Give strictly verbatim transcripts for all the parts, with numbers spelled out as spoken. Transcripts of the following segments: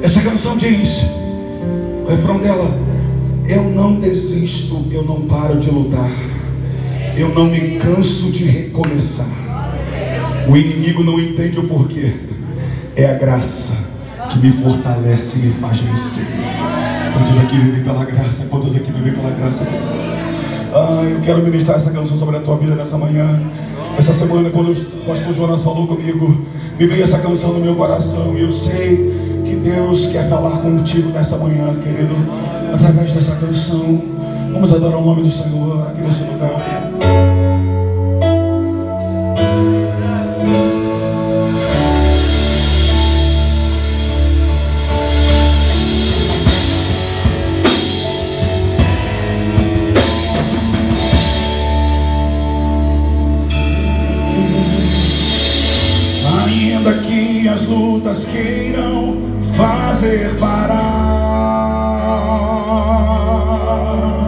Essa canção diz, o refrão dela: eu não desisto, eu não paro de lutar, eu não me canso de recomeçar. O inimigo não entende o porquê. É a graça que me fortalece e me faz vencer. Quantos aqui vivem pela graça? Quantos aqui vivem pela graça? Ah, eu quero ministrar essa canção sobre a tua vida nessa manhã. Essa semana, quando o pastor Jonas falou comigo, me veio essa canção no meu coração. E eu sei que Deus quer falar contigo nessa manhã, querido, através dessa canção. Vamos adorar o nome do Senhor aqui nesse lugar. Ainda que as lutas queiram fazer parar,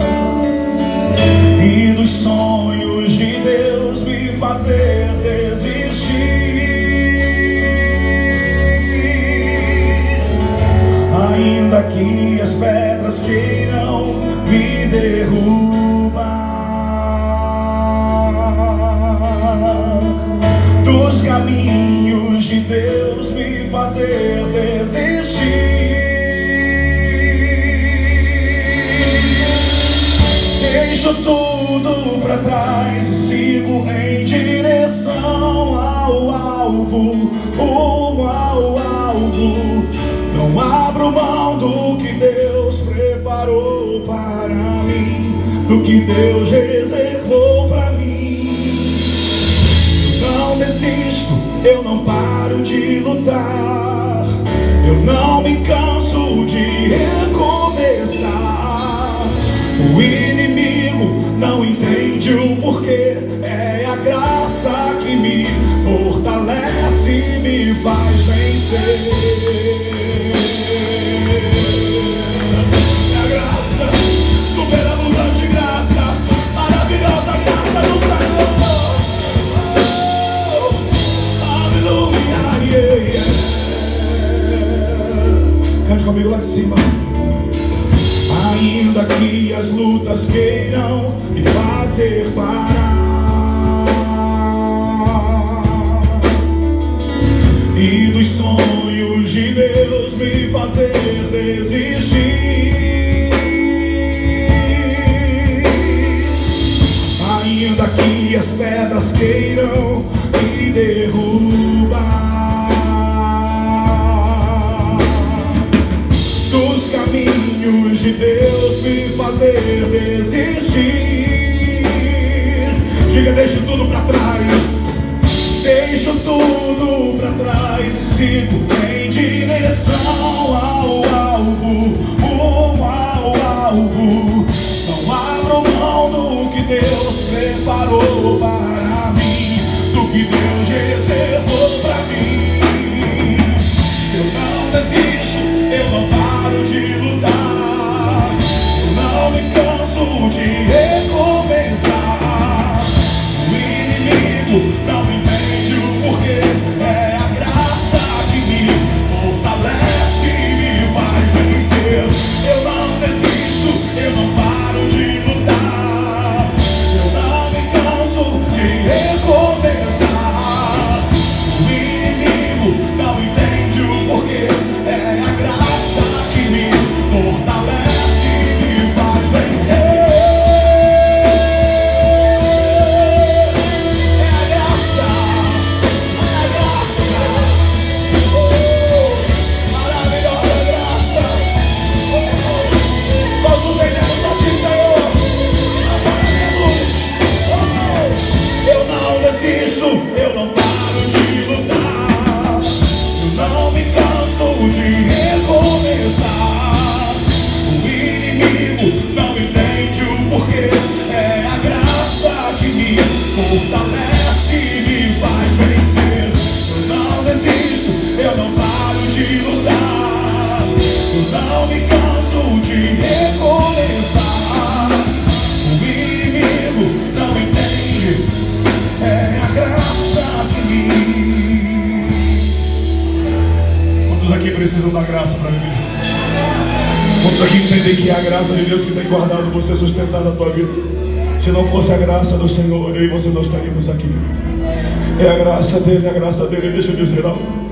e dos sonhos de Deus me fazer desistir, ainda que as pedras queiram me derrubar, dos caminhos de Deus me fazer desistir, deixo tudo para trás e sigo em direção ao alvo, rumo ao alvo. Não abro mão do que Deus preparou para mim, do que Deus reservou para mim. Eu não desisto, eu não paro de lutar, eu não me canso de recomeçar. O inimigo não entende o porquê, é a graça que me fortalece e me faz vencer. É a graça, superabundante graça, maravilhosa graça do Senhor. Cante comigo lá de cima. Ainda que as lutas queiram me fazer parar, e dos sonhos de Deus me fazer desistir, ainda que as pedras queiram me derrubar, dos caminhos de Deus me fazer desistir. Diga: deixo tudo pra trás, deixo tudo pra trás e sigo em direção ao alvo, rumo ao alvo. Não abro mão do que Deus preparou para mim, do que Deus reservou pra mim. Eu não desisto, eu não paro de lutar, eu não me canso de recomeçar. O inimigo não entende o porquê, é a graça que me fortalece e me faz vencer. Eu não desisto, eu não paro de lutar, eu não me canso de recomeçar. O inimigo não entende o porquê, é a precisam da graça para viver. Vamos aqui entender que é a graça de Deus que tem guardado você, sustentado a tua vida. Se não fosse a graça do Senhor, eu e você não estaríamos aqui, querido. É a graça dele, é a graça dele. Deixa eu dizer algo.